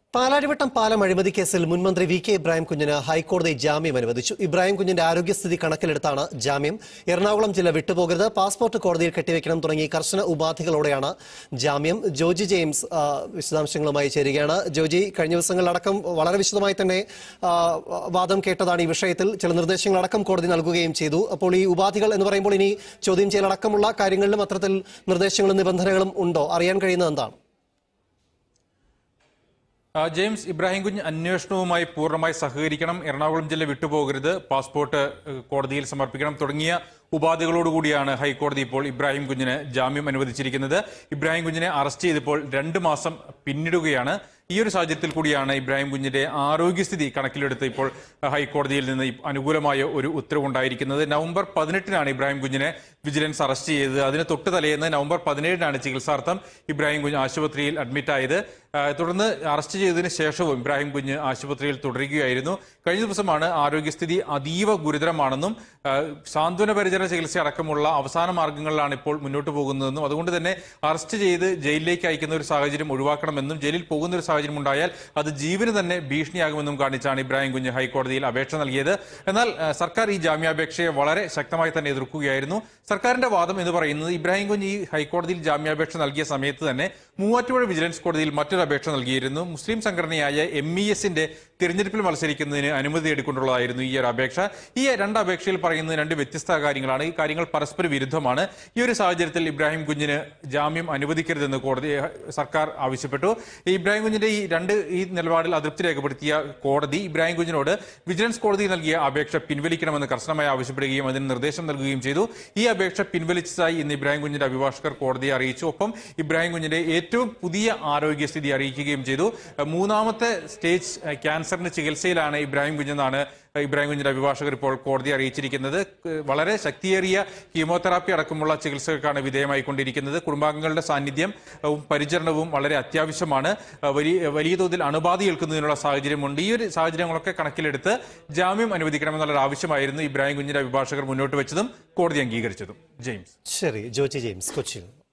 പാലാരിവട്ടം പാലം അഴിമതി കേസിൽ മുൻമന്ത്രി വി.കെ. ഇബ്രാഹിം കുഞ്ഞിന് ഹൈക്കോടതി ജാമ്യം അനുവദിച്ചു. ഇബ്രാഹിം കുഞ്ഞിന്റെ ആരോഗ്യസ്ഥിതി കണക്കിലെടുത്താണ് ജാമ്യം. എറണാകുളം ജില്ല വിട്ടുപോകരുത്, പാസ്പോർട്ട് കോടതിയിൽ കെട്ടിവെക്കണം തുടങ്ങി കർശന ഉപാധികളോടെയാണ് ജാമ്യം. ജോജി ജെയിംസ് വിശദാംശങ്ങളുമായി ചേരുകയാണ്. ജോജി, കഴിഞ്ഞ ദിവസങ്ങളിലടക്കം വളരെ വിശദമായി തന്നെ വാദം കേട്ടതാണ്. ഈ വിഷയത്തിൽ ചില നിർദ്ദേശങ്ങളടക്കം കോടതി നൽകുകയും ചെയ്തു. അപ്പോൾ ഈ ഉപാധികൾ എന്ന് പറയുമ്പോൾ ഇനി ചോദ്യം ചെയ്യലടക്കമുള്ള കാര്യങ്ങളിലും അത്തരത്തിൽ നിർദ്ദേശങ്ങളും നിബന്ധനകളും ഉണ്ടോ? അറിയാൻ കഴിയുന്നത് എന്താണ്? ജെയിംസ്, ഇബ്രാഹിം കുഞ്ഞ് അന്വേഷണവുമായി പൂർണ്ണമായി സഹകരിക്കണം, എറണാകുളം ജില്ല വിട്ടുപോകരുത്, പാസ്പോർട്ട് കോടതിയിൽ സമർപ്പിക്കണം തുടങ്ങിയ ഉപാധികളോടുകൂടിയാണ് ഹൈക്കോടതി ഇപ്പോൾ ഇബ്രാഹിം കുഞ്ഞിന് ജാമ്യം അനുവദിച്ചിരിക്കുന്നത്. ഇബ്രാഹിം കുഞ്ഞിനെ അറസ്റ്റ് ചെയ്തപ്പോൾ 2 മാസം പിന്നിടുകയാണ്. ഈ ഒരു സാഹചര്യത്തിൽ കൂടിയാണ് ഇബ്രാഹിം കുഞ്ഞിന്റെ ആരോഗ്യസ്ഥിതി കണക്കിലെടുത്ത് ഇപ്പോൾ ഹൈക്കോടതിയിൽ നിന്ന് അനുകൂലമായ ഒരു ഉത്തരവുണ്ടായിരിക്കുന്നത്. നവംബർ 18-നാണ് ഇബ്രാഹിം കുഞ്ഞിനെ വിജിലൻസ് അറസ്റ്റ് ചെയ്തത്. അതിന് തൊട്ട് തലേന്ന് നവംബർ 17-നാണ് ചികിത്സാർത്ഥം ഇബ്രാഹിം കുഞ്ഞ് ആശുപത്രിയിൽ അഡ്മിറ്റായത്. തുടർന്ന് അറസ്റ്റ് ചെയ്തതിന് ശേഷവും ഇബ്രാഹിം കുഞ്ഞ് ആശുപത്രിയിൽ തുടരുകയായിരുന്നു. കഴിഞ്ഞ ദിവസമാണ് ആരോഗ്യസ്ഥിതി അതീവ ഗുരുതരമാണെന്നും സാന്ത്വന പരിചരണ ചികിത്സ അടക്കമുള്ള അവസാന മാർഗങ്ങളിലാണ് ഇപ്പോൾ മുന്നോട്ട് പോകുന്നതെന്നും അതുകൊണ്ട് തന്നെ അറസ്റ്റ് ചെയ്ത് ജയിലിലേക്ക് അയക്കുന്ന ഒരു സാഹചര്യം ഒഴിവാക്കണമെന്നും ജയിലിൽ പോകുന്ന ഒരു സാഹചര്യം ഉണ്ടായാൽ അത് ജീവന് തന്നെ ഭീഷണിയാകുമെന്നും കാണിച്ചാണ് ഇബ്രാഹിം കുഞ്ഞ് ഹൈക്കോടതിയിൽ അപേക്ഷ നൽകിയത്. എന്നാൽ സർക്കാർ ഈ ജാമ്യാപേക്ഷയെ വളരെ ശക്തമായി തന്നെ എതിർക്കുകയായിരുന്നു. സർക്കാരിന്റെ വാദം എന്ന് പറയുന്നത് ഇബ്രാഹിം കുഞ്ഞ് ഈ ഹൈക്കോടതിയിൽ ജാമ്യാപേക്ഷ നൽകിയ സമയത്ത് തന്നെ മൂവാറ്റുപുഴ വിജിലൻസ് കോടതിയിൽ മറ്റൊരു അപേക്ഷ നൽകിയിരുന്നു. മുസ്ലിം സംഘടനയായ MESന്റെ തിരഞ്ഞെടുപ്പിൽ മത്സരിക്കുന്നതിന് അനുമതി എടുക്കൊണ്ടുള്ളതായിരുന്നു ഈ ഒരു അപേക്ഷ. ഈ 2 അപേക്ഷയിൽ പറയുന്നത് 2 വ്യത്യസ്ത കാര്യങ്ങളാണ്. ഈ കാര്യങ്ങൾ പരസ്പര വിരുദ്ധമാണ്. ഈ ഒരു സാഹചര്യത്തിൽ ഇബ്രാഹിം കുഞ്ഞിന് ജാമ്യം അനുവദിക്കരുതെന്ന് കോടതി സർക്കാർ ആവശ്യപ്പെട്ടു. ഇബ്രാഹിം കുഞ്ഞിന്റെ ഈ നിലപാടിൽ അതൃപ്തി രേഖപ്പെടുത്തിയ കോടതി ഇബ്രാഹിം കുഞ്ഞിനോട് വിജിലൻസ് കോടതി നൽകിയ അപേക്ഷ പിൻവലിക്കണമെന്ന് കർശനമായി ആവശ്യപ്പെടുകയും അതിന് നിർദ്ദേശം നൽകുകയും ചെയ്തു. ഈ അപേക്ഷ പിൻവലിച്ചതായി ഇന്ന് ഇബ്രാഹിം കുഞ്ഞിന്റെ അഭിഭാഷകർ കോടതിയെ അറിയിച്ചു. ഒപ്പം ഇബ്രാഹിം കുഞ്ഞിന്റെ ഏറ്റവും പുതിയ ആരോഗ്യസ്ഥിതി അറിയിക്കുകയും ചെയ്തു. 3ാമത്തെ സ്റ്റേജ് ക്യാൻസറിന് ചികിത്സയിലാണ് ഇബ്രാഹിം കുഞ്ഞെന്നാണ് ഇബ്രാഹിം കുഞ്ഞിന്റെ അഭിഭാഷകർ ഇപ്പോൾ കോടതിയെ അറിയിച്ചിരിക്കുന്നത്. വളരെ ശക്തിയേറിയ കീമോതെറാപ്പി അടക്കമുള്ള ചികിത്സകൾക്കാണ് വിധേയമായിക്കൊണ്ടിരിക്കുന്നത്. കുടുംബാംഗങ്ങളുടെ സാന്നിധ്യവും പരിചരണവും വളരെ അത്യാവശ്യമാണ്. വലിയ തോതിൽ അണുബാധ ഏൽക്കുന്നതിനുള്ള സാഹചര്യമുണ്ട്. ഈ ഒരു സാഹചര്യങ്ങളൊക്കെ കണക്കിലെടുത്ത് ജാമ്യം അനുവദിക്കണമെന്നുള്ള ആവശ്യമായിരുന്നു ഇബ്രാഹിം കുഞ്ഞിന്റെ അഭിഭാഷകർ മുന്നോട്ട് വെച്ചതും കോടതി അംഗീകരിച്ചതും. ജെയിംസ്. ശരി, ജോജി ജെയിംസ്, കൊച്ചിയിൽ.